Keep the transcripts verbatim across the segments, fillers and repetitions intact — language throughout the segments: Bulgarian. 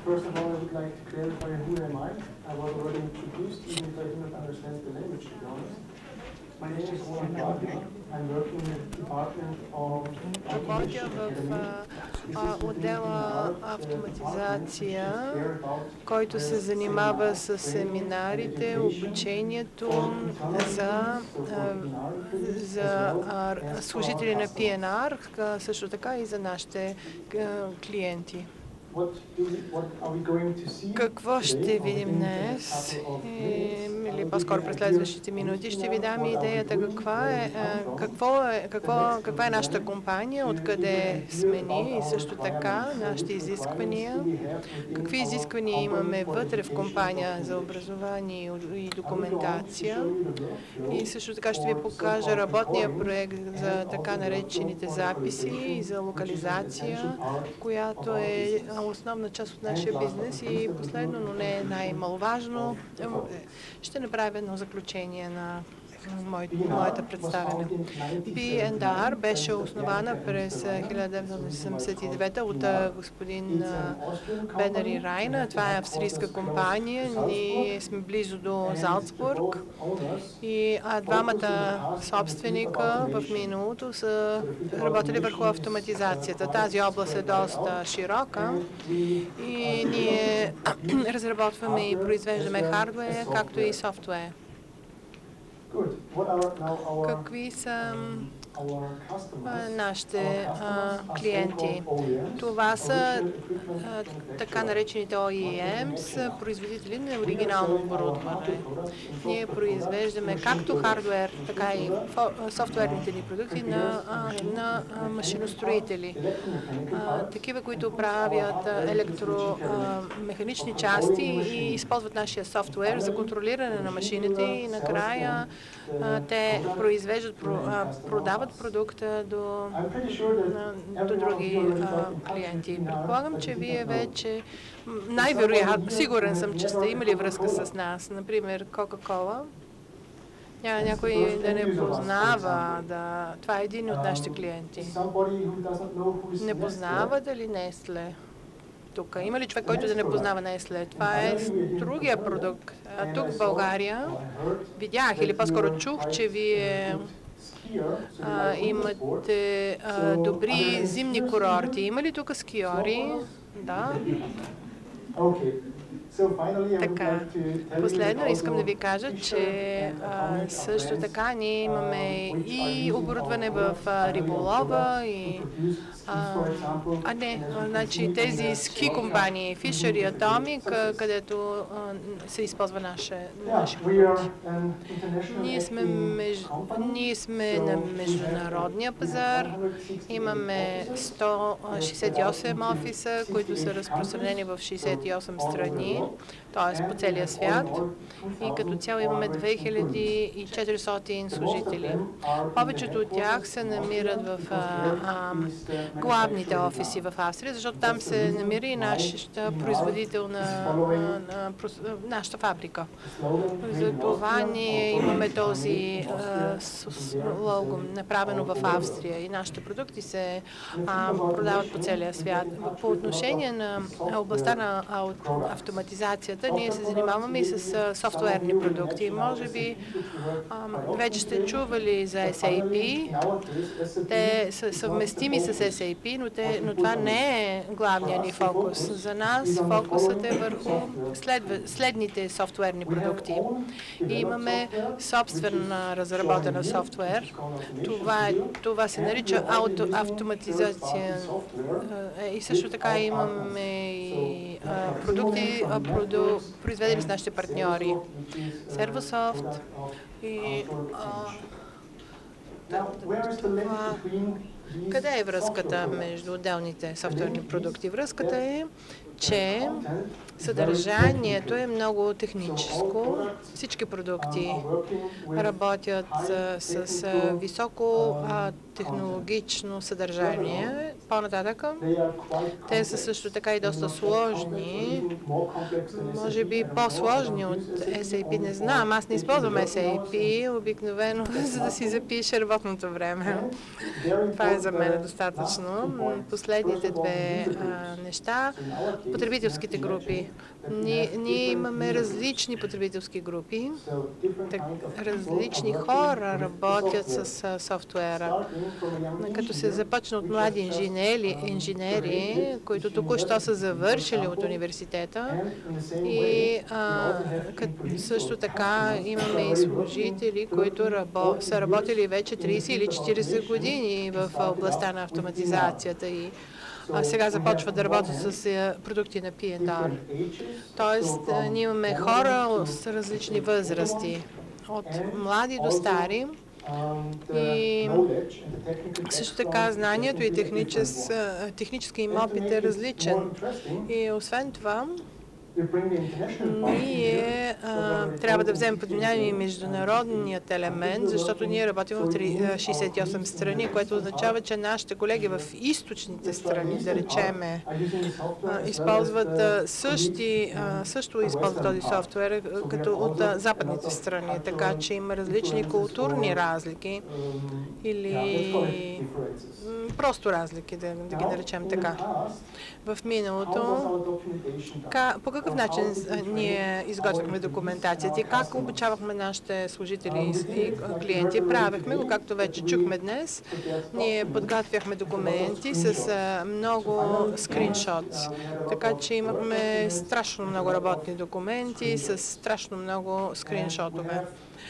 First of all, I would like to clarify who am I. I was already introduced, even if I do not understand the language, to be honest. My name is Roland Wagner. I'm working in the Department of Работя Automation в Academy. а, отдела автоматизация, който се занимава с семинарите, обучението за, а, за а, служители на Пи Ен Ар, също така и за нашите а, клиенти. Какво ще видим днес, или по-скоро през следващите минути ще ви дам идеята каква е, какво е, какво, каква е нашата компания, откъде сме ние и също така нашите изисквания, какви изисквания имаме вътре в компания за образование и документация. И също така ще ви покажа работния проект за така наречените записи и за локализация, която е основна част от нашия бизнес. И последно, но не най-маловажно, ще направя едно заключение на моята представяне. Пи Ен Ар беше основана през хиляда деветстотин осемдесет и девета от господин Бенери Райна. Това е австрийска компания. Ние сме близо до Залцбург и а, двамата собственика в миналото са работили върху автоматизацията. Тази област е доста широка и ние разработваме и произвеждаме хардуер, както и софтуер. Какви са нашите а, клиенти? Това са а, така наречените О И Емс, производители на оригинално оборудване. Ние произвеждаме както хардуер, така и софтуерните ни продукти на, а, на а, машиностроители. А, такива, които правят електромеханични части и използват нашия софтуер за контролиране на машините и накрая а, те произвеждат, а, продават продукта до, на, до други а, клиенти. Предполагам, че вие вече, най-вероятно, сигурен съм, че сте имали връзка с нас. Например, Кока-Кола. Няма някой да не познава. Да... Това е един от нашите клиенти. Не познава дали Нестле? Тук. Има ли човек, който да не познава Нестле? Това е другия продукт. А тук в България видях, или по-скоро чух, че вие а, имате а, добри зимни курорти. Има ли тук скиори? Да. Така, последно искам да ви кажа, че а, също така ние имаме и оборудване в а, риболова и а, а не, значи тези ски компании, Fisher и Atomic, където а, се използва наше, наши продукти. Ние сме, меж... ние сме на международния пазар, имаме сто шестдесет и осем офиса, които са разпространени в шестдесет и осем страни, т.е. по целия свят, и като цяло имаме две хиляди и четиристотин служители. Повечето от тях се намират в а, а, главните офиси в Австрия, защото там се намира и нашата производителна, на, на, нашата фабрика. За това ние имаме този лого направено в Австрия и нашите продукти се а, продават по целия свят. По отношение на областта на автоматизацията, ние се занимаваме и с а, софтуерни продукти. Може би а, вече сте чували за Ес Ей Пи. Те са съвместими с Ес Ей Пи, но, те, но това не е главният ни фокус. За нас фокусът е върху след, следните софтуерни продукти. И имаме собствена разработена софтуер. Това, е, това се нарича ауто, автоматизация. И също така имаме и а, продукти, а, проду, произведени с нашите партньори. Servosoft и а, това. Къде е връзката между отделните софтуерни продукти? Връзката е, че съдържанието е много техническо. Всички продукти работят с, с високо а, технологично съдържание. По-нататък, те са също така и доста сложни, може би по-сложни от Ес Ей Пи, не знам, аз не използвам Ес Ей Пи обикновено, за да си запиша работното време. Това е за мен достатъчно. Последните две а, неща, потребителските групи. Ние, ние имаме различни потребителски групи, так, различни хора работят с а, софтуера. Като се започне от млади инженери, инженери които току-що са завършили от университета и а, като също така имаме и служители, които рабо, са работили вече трийсет или четирийсет години в областта на автоматизацията и а сега започват да работят с продукти на Пи енд Ар. Тоест, ние имаме хора с различни възрасти, от млади до стари. И също така знанието и техничес, технически им опит е различен. И освен това, ние а, трябва да вземем под внимание международният елемент, защото ние работим в шейсет и осем страни, което означава, че нашите колеги в източните страни, да речеме, а, използват а, същи, а, също използват този софтуер, като от а, западните страни, така че има различни културни разлики или просто разлики, да, да ги наречем така. В миналото, по какъв начин ние изготвяхме документацията и как обучавахме нашите служители и клиенти? Правихме го, както вече чухме днес. Ние подготвяхме документи с много скриншотс, така че имахме страшно много работни документи с страшно много скриншотове.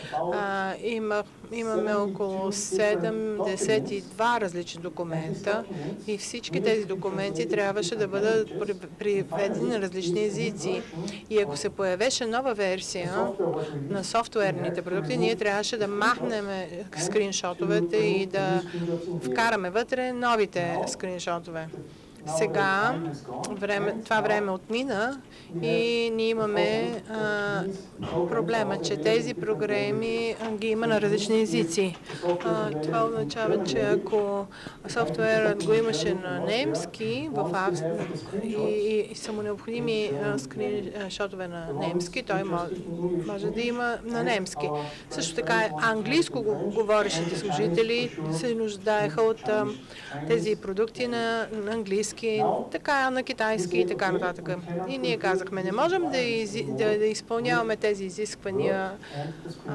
А, има, имаме около седемдесет и два различни документа и всички тези документи трябваше да бъдат приведени на различни езици. И ако се появеше нова версия на софтуерните продукти, ние трябваше да махнем скриншотовете и да вкараме вътре новите скриншотове. Сега време, това време отмина и ние имаме а, проблема, че тези програми а, ги има на различни езици. А, това означава, че ако софтуерът го имаше на немски в Австрия и, и са му необходими скриншотове на немски, той може, може да има на немски. Също така английско говорещите служители се нуждаеха от а, тези продукти на, на английски, така на китайски и така нататък. И ние казахме, не можем да, изи, да, да изпълняваме тези изисквания а,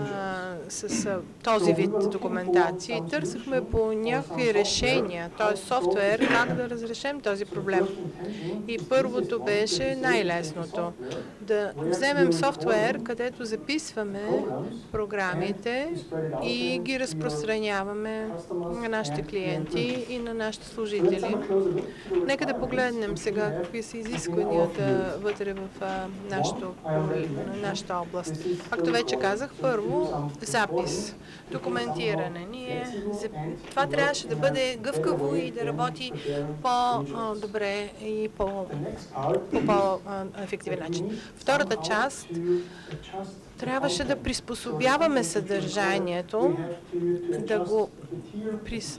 с а, този вид документации. Търсихме по някакви решения, т.е. софтуер, как да разрешим този проблем. И първото беше най-лесното. Да вземем софтуер, където записваме програмите и ги разпространяваме на нашите клиенти и на нашите служители. Нека да погледнем сега какви са изискванията вътре в а, нашото, нашата област. Както вече казах, първо запис, документиране. Ние, това трябваше да бъде гъвкаво и да работи по-добре и по по-ефективен начин. Втората част трябваше да приспособяваме съдържанието, да го прис...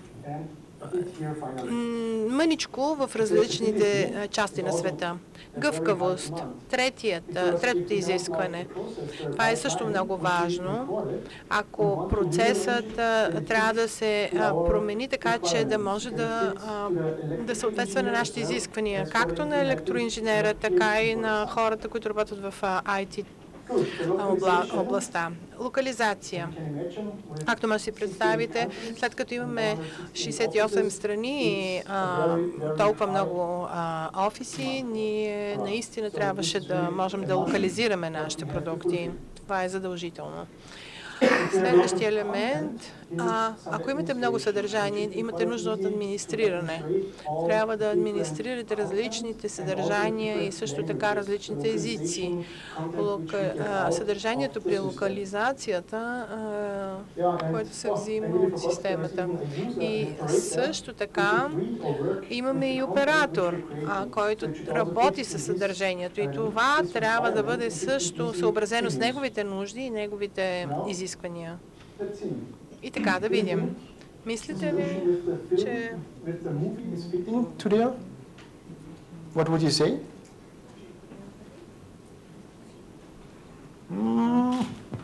мъничко в различните части на света. Гъвкавост. Третият, третото изискване. Това е също много важно. Ако процесът трябва да се промени така, че да може да, да съответства на нашите изисквания, както на електроинженера, така и на хората, които работят в Ай Ти областта. Локализация. Както може да си представите, след като имаме шейсет и осем страни и толкова много а, офиси, ние наистина трябваше да можем да локализираме нашите продукти. Това е задължително. Следващия елемент, а, ако имате много съдържание, имате нужда от администриране. Трябва да администрирате различните съдържания и също така различните езици. Лока, а, съдържанието при локализацията, а, което се взима от системата. И също така имаме и оператор, а, който работи със съдържанието. И това трябва да бъде също съобразено с неговите нужди и неговите изисквания. И така, да видим. Мислите ли, че... What would you say? Mm,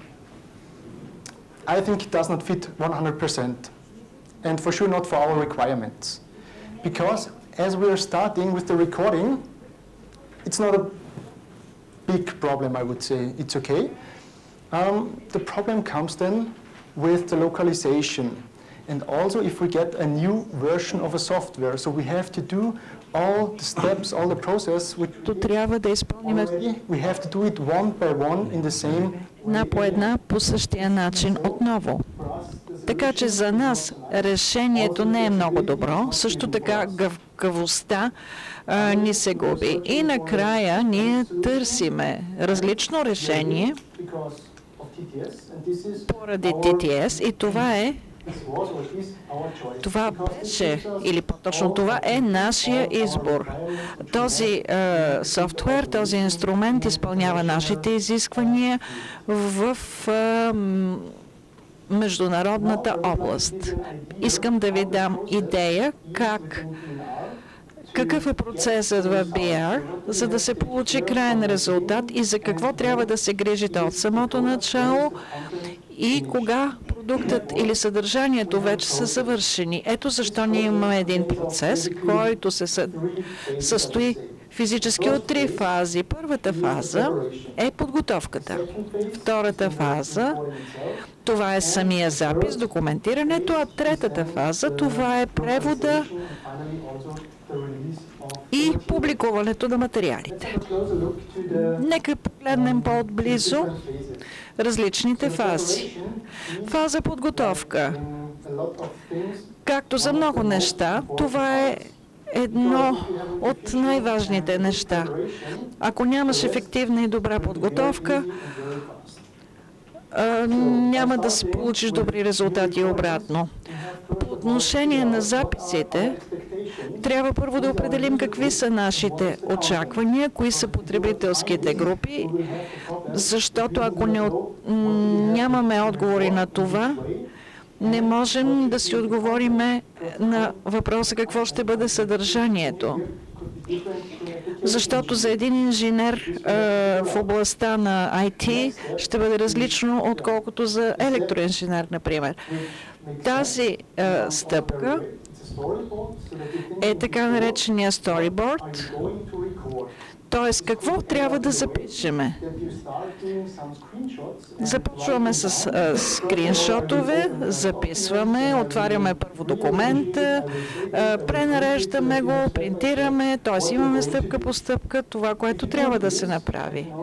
I think it does not fit one hundred percent, and for sure not for our requirements. Because as we are starting with the recording, it's not a big problem, I would say. It's okay. Um, the problem comes then with the localization. And also if we get a new version of a software, so we have to do all the steps, all the process, which трябва да изпълним we have to do it one by one in the same една по една по същия начин отново. Така че за нас решението не е много добро, също така гъвкавостта а, ни се губи. И накрая ние търсиме различно решение поради Т Т С и това е Това беше, или по-точно това е нашия избор. Този е, софтуер, този инструмент изпълнява нашите изисквания в е, международната област. Искам да ви дам идея как какъв е процесът в Би Ар, за да се получи краен резултат и за какво трябва да се грижите от самото начало и кога продуктът или съдържанието вече са завършени. Ето защо ние имаме един процес, който се състои физически от три фази. Първата фаза е подготовката. Втората фаза – това е самия запис, документирането, а третата фаза – това е превода и публикуването на материалите. Нека погледнем по-отблизо различните фази. Фаза подготовка. Както за много неща, това е едно от най-важните неща. Ако нямаш ефективна и добра подготовка, няма да се получиш добри резултати обратно. По отношение на записите, трябва първо да определим какви са нашите очаквания, кои са потребителските групи, защото ако не, нямаме отговори на това, не можем да си отговориме на въпроса какво ще бъде съдържанието. Защото за един инженер е, в областта на Ай Ти ще бъде различно, отколкото за електроинженер, например. Тази е, стъпка е така наречения storyboard, т.е. какво трябва да запишеме. Започваме с а, скриншотове, записваме, отваряме първо документа, а, пренареждаме го, принтираме, т.е. имаме стъпка по стъпка това, което трябва да се направи.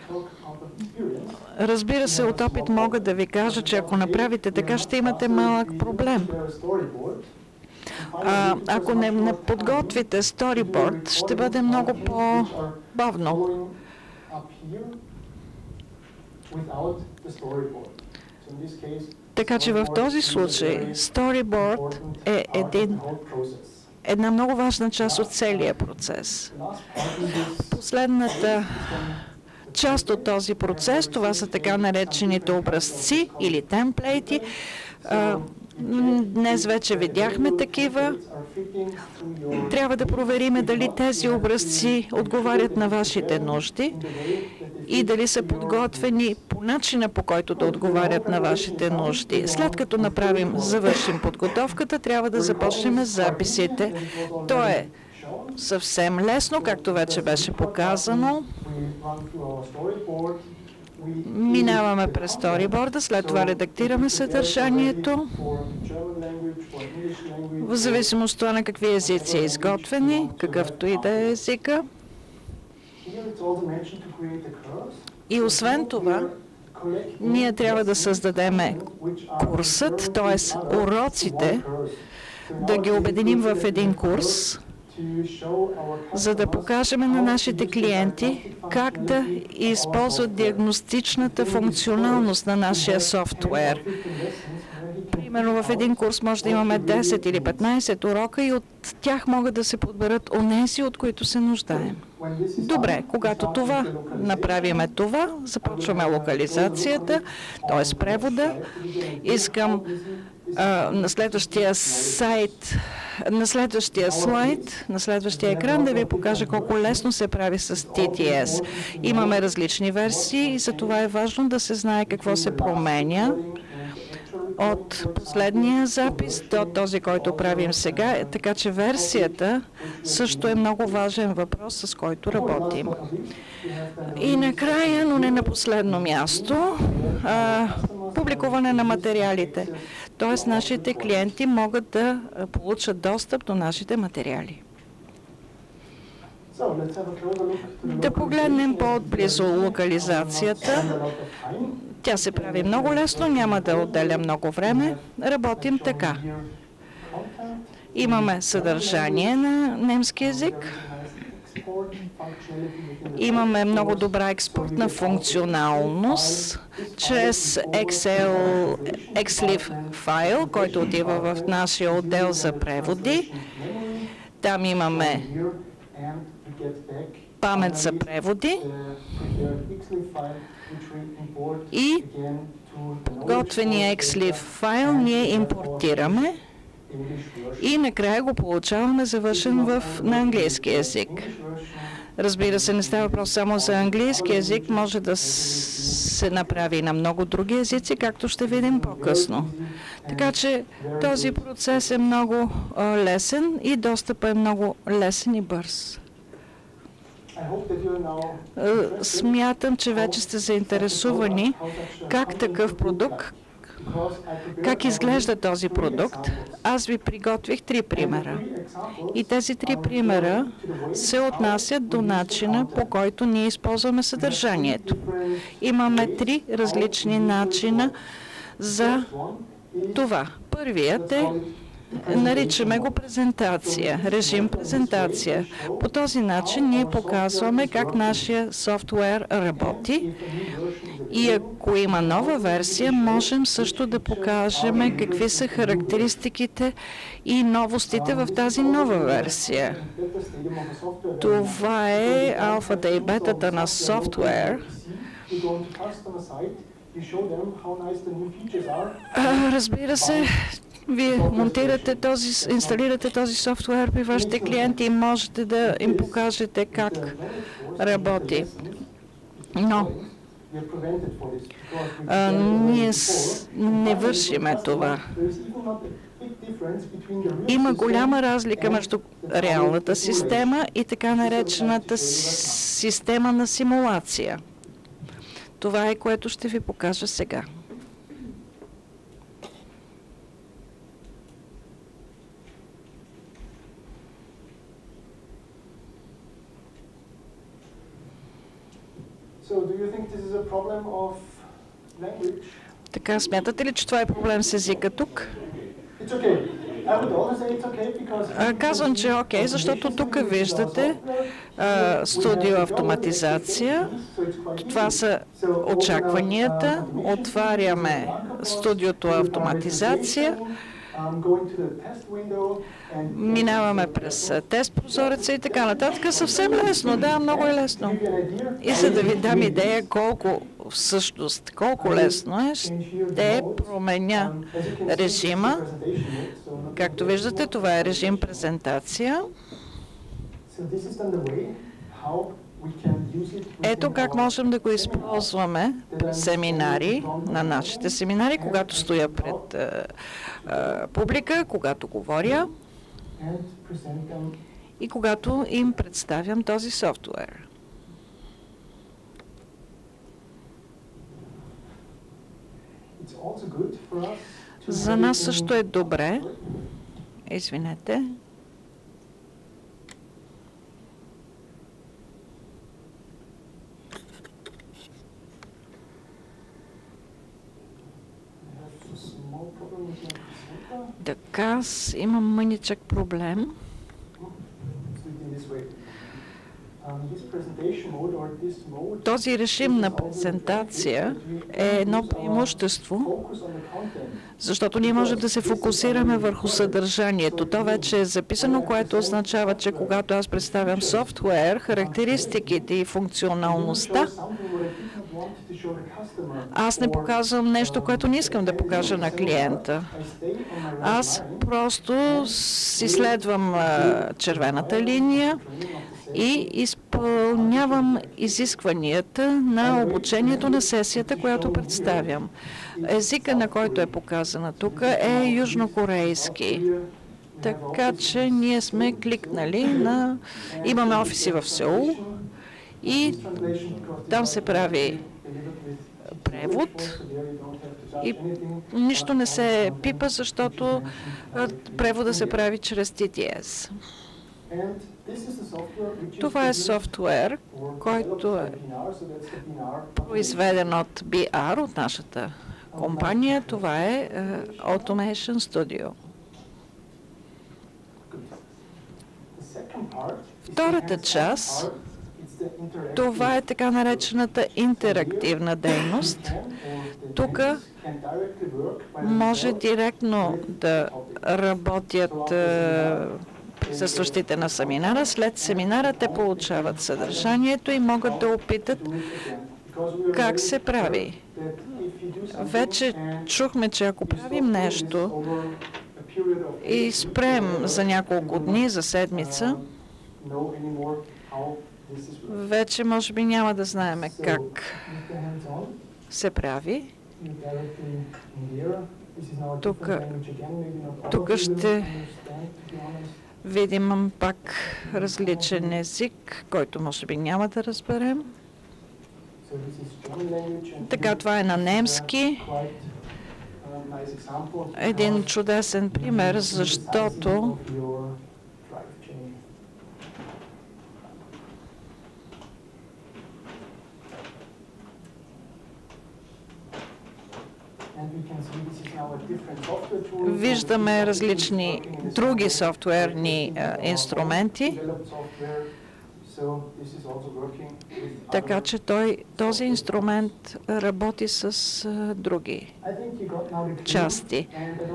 Разбира се, от опит мога да ви кажа, че ако направите така, ще имате малък проблем. А, ако не, не подготвите storyboard, ще бъде много по-бавно. Така че в този случай storyboard е един, една много важна част от целия процес. Последната част от този процес, това са така наречените образци или темплейти. Днес вече видяхме такива. Трябва да провериме дали тези образци отговарят на вашите нужди и дали са подготвени по начина, по който да отговарят на вашите нужди. След като направим, завършим подготовката, трябва да започнем с записите. То е съвсем лесно, както вече беше показано. Минаваме през сториборда, след това редактираме съдържанието. В зависимост от това на какви езици е изготвени, какъвто и да е езика. И освен това, ние трябва да създадем курсът, т.е. уроците, да ги обединим в един курс, за да покажем на нашите клиенти как да използват диагностичната функционалност на нашия софтуер. Примерно в един курс може да имаме десет или петнайсет урока и от тях могат да се подберат онези, от които се нуждаем. Добре, когато това направиме това, започваме локализацията, т.е. превода. Искам а, на следващия сайт, на следващия слайд, на следващия екран да ви покажа колко лесно се прави с Ти Ти Ес. Имаме различни версии и за това е важно да се знае какво се променя от последния запис до този, който правим сега, така че версията също е много важен въпрос, с който работим. И накрая, но не на последно място, а, публикуване на материалите. Т.е. нашите клиенти могат да получат достъп до нашите материали. Да погледнем по-отблизо локализацията. Тя се прави много лесно, няма да отделя много време. Работим така. Имаме съдържание на немски език. Имаме много добра експортна функционалност чрез Excel Xlib файл, който отива в нашия отдел за преводи. Там имаме памет за преводи и подготвения Xlib файл ние импортираме и накрая го получаваме завършен в, на английски език. Разбира се, не става въпрос само за английски език, може да се направи и на много други езици, както ще видим по-късно. Така че този процес е много а, лесен и достъпът е много лесен и бърз. Смятам, че вече сте заинтересувани как такъв продукт, как изглежда този продукт. Аз ви приготвих три примера. И тези три примера се отнасят до начина, по който ние използваме съдържанието. Имаме три различни начина за това. Първият е, наричаме го презентация, режим презентация. По този начин ние показваме как нашия софтуер работи и ако има нова версия, можем също да покажем какви са характеристиките и новостите в тази нова версия. Това е алфата и бетата на софтуер. Разбира се, вие монтирате този, инсталирате този софтуер при вашите клиенти и можете да им покажете как работи. Но а, ние с, не вършиме това. Има голяма разлика между реалната система и така наречената система на симулация. Това е, което ще ви покажа сега. Така, смятате ли, че това е проблем с езика тук? Казвам, че е окей, защото тук виждате а, студио автоматизация. Това са очакванията. Отваряме студиото автоматизация. Минаваме през тест прозореца и така нататък. Съвсем лесно, да, много е лесно. И за да ви дам идея колко всъщност, колко лесно е, ще променя режима. Както виждате, това е режим презентация. Ето как можем да го използваме през семинари, на нашите семинари, когато стоя пред а, а, публика, когато говоря и когато им представям този софтуер. За нас също е добре, извинете, така, аз имам мъничък проблем. Този режим на презентация е едно преимущество, защото ние можем да се фокусираме върху съдържанието. То вече е записано, което означава, че когато аз представям софтуер, характеристиките и функционалността, Аз не показвам нещо, което не искам да покажа на клиента. Аз просто си следвам червената линия и изпълнявам изискванията на обучението на сесията, която представям. Езика, на който е показана тук, е южнокорейски. Така че ние сме кликнали на... Имаме офиси в Сеул и там се прави превод и нищо не се пипа, защото превода се прави чрез Ти Ти Ес. Това е софтуер, който е произведен от Би Ар, от нашата компания. Това е Automation Studio. Втората част, това е така наречената интерактивна дейност. Тук може директно да работят е, присъстващите на семинара. След семинара те получават съдържанието и могат да опитат как се прави. Вече чухме, че ако правим нещо и спрем за няколко дни, за седмица, вече може би няма да знаем как се прави. Тук, тук ще видим пак различен език, който може би няма да разберем. Така, това е на немски. Един чудесен пример, защото виждаме различни други софтуерни а, инструменти, така че той, този инструмент работи с а, други части.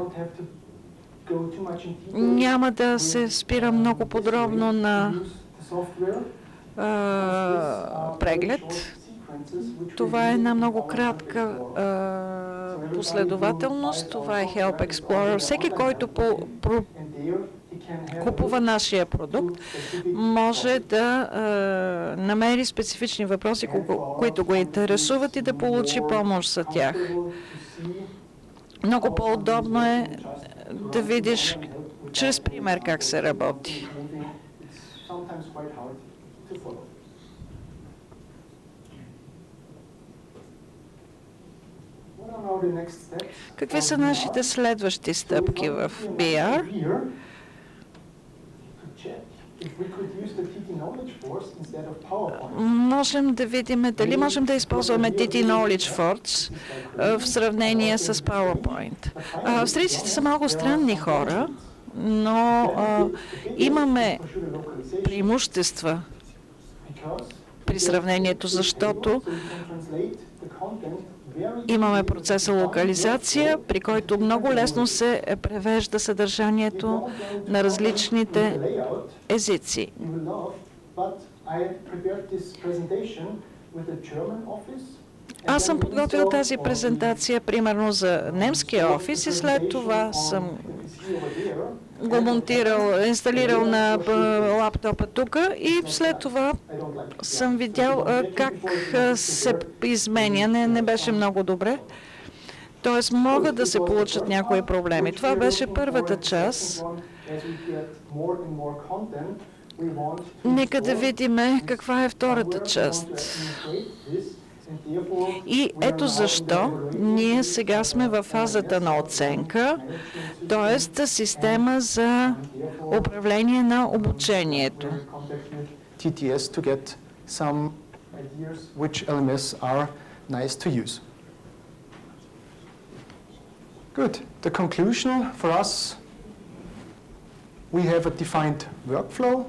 Няма да се спира много подробно на а, преглед. Това е една много кратка а, последователност. Това е Help Explorer. Всеки, който по, про, купува нашия продукт, може да а, намери специфични въпроси, ко, които го интересуват и да получи помощ за тях. Много по-удобно е да видиш чрез пример как се работи. Какви са нашите следващи стъпки в Би Ар? Можем да видим дали можем да използваме Ти Ти Knowledge Force в сравнение с PowerPoint. Австрийците са малко странни хора, но а, имаме преимущества при сравнението, защото имаме процеса локализация, при който много лесно се превежда съдържанието на различните езици. Аз съм подготвил тази презентация примерно за немския офис и след това съм го монтирал, инсталирал на лаптопа тук и след това съм видял как се изменя. Не, не беше много добре. Тоест могат да се получат някои проблеми. Това беше първата част. Нека да видим каква е втората част. И ето защо ние сега сме в фазата на оценка, т.е. система за управление на обучението. Ти Ти Ес to get some which L M S are nice to use. Good. The conclusion for us, we have a defined workflow.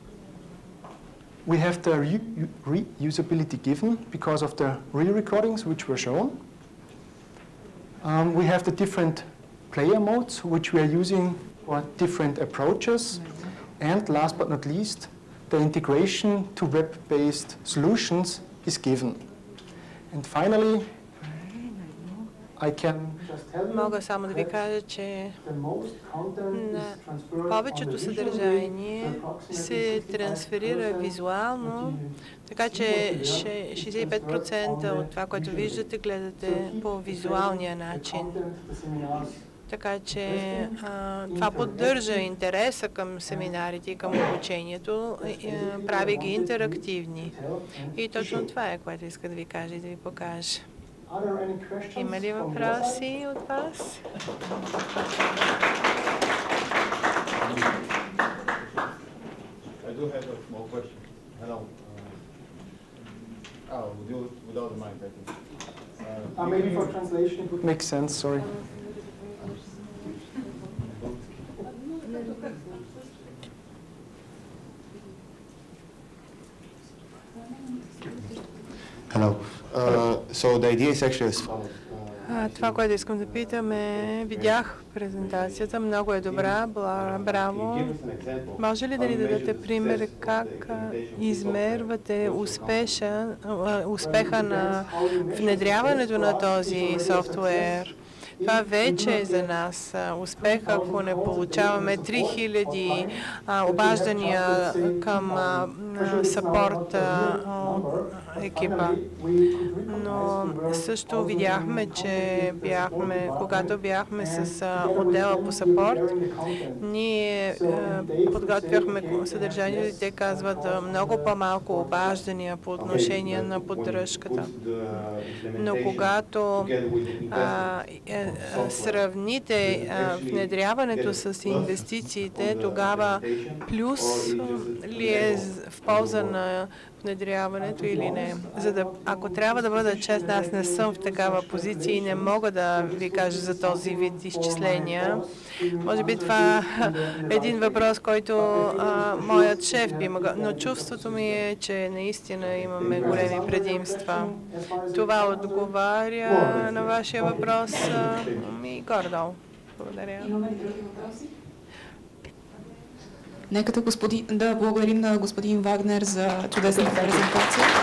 We have the reusability given because of the re-recordings which were shown. Um, we have the different player modes which we are using for different approaches. And last but not least, the integration to web-based solutions is given. And finally, I can just tell you Мога само да ви кажа, че the most content на is transferred on повечето the visual съдържание way, approximately се трансферира визуално, така че шейсет и пет процента от това, което виждате, гледате по визуалния начин. Така че а, това поддържа интереса към семинарите и към обучението, и, а, прави ги интерактивни. И точно това е, което иска да ви кажа и да ви покажа. Има ли въпроси от вас? I do have a small question. Hello. Uh, oh, without, without the mic, I think. Uh, Uh, maybe for translation it would make sense, sorry. Hello. Uh, so the idea is actually as follows. А, това, което искам да питам е, видях презентацията, много е добра, бла, браво. Може ли да ни дадете пример как а, измервате успеша, а, успеха на внедряването на този софтуер? Това вече е за нас успех, ако не получаваме три хиляди обаждания към съпорт екипа. Но също видяхме, че бяхме, когато бяхме с отдела по съпорт, ние подготвяхме съдържанието и те казват много по-малко обаждания по отношение на поддръжката. Но когато а, е, сравните а, внедряването с инвестициите, тогава плюс ли е в полза на внедряването или не. За да, ако трябва да бъда честна, аз не съм в такава позиция и не мога да ви кажа за този вид изчисления. Може би това е един въпрос, който а, моят шеф би могъл, но чувството ми е, че наистина имаме големи предимства. Това отговаря на вашия въпрос и горе-долу. Благодаря. Имаме ли други въпроси? Нека да, господин, да благодарим на господин Вагнер за чудесната презентация.